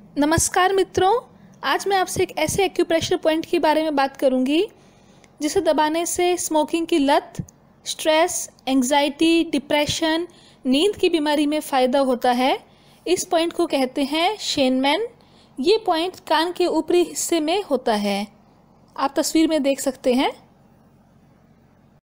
नमस्कार मित्रों, आज मैं आपसे एक ऐसे एक्यूप्रेशर पॉइंट के बारे में बात करूंगी जिसे दबाने से स्मोकिंग की लत, स्ट्रेस, एंजाइटी, डिप्रेशन, नींद की बीमारी में फ़ायदा होता है। इस पॉइंट को कहते हैं शेनमैन। ये पॉइंट कान के ऊपरी हिस्से में होता है। आप तस्वीर में देख सकते हैं।